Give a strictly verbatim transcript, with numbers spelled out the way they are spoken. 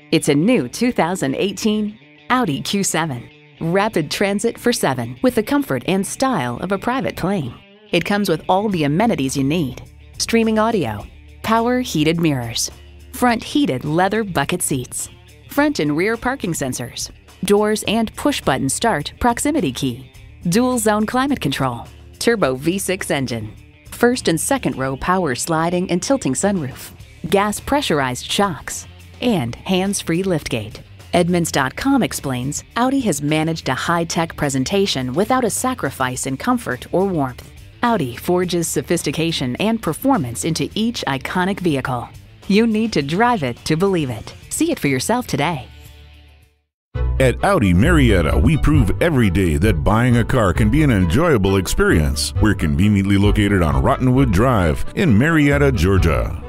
It's a new two thousand eighteen Audi Q seven. Rapid transit for seven with the comfort and style of a private plane. It comes with all the amenities you need. Streaming audio, power heated mirrors, front heated leather bucket seats, front and rear parking sensors, doors and push-button start proximity key, dual zone climate control, turbo V six engine, first and second row power sliding and tilting sunroof, gas pressurized shocks, and hands-free liftgate. Edmunds dot com explains Audi has managed a high-tech presentation without a sacrifice in comfort or warmth. Audi forges sophistication and performance into each iconic vehicle. You need to drive it to believe it. See it for yourself today. At Audi Marietta, we prove every day that buying a car can be an enjoyable experience. We're conveniently located on Rottenwood Drive in Marietta, Georgia.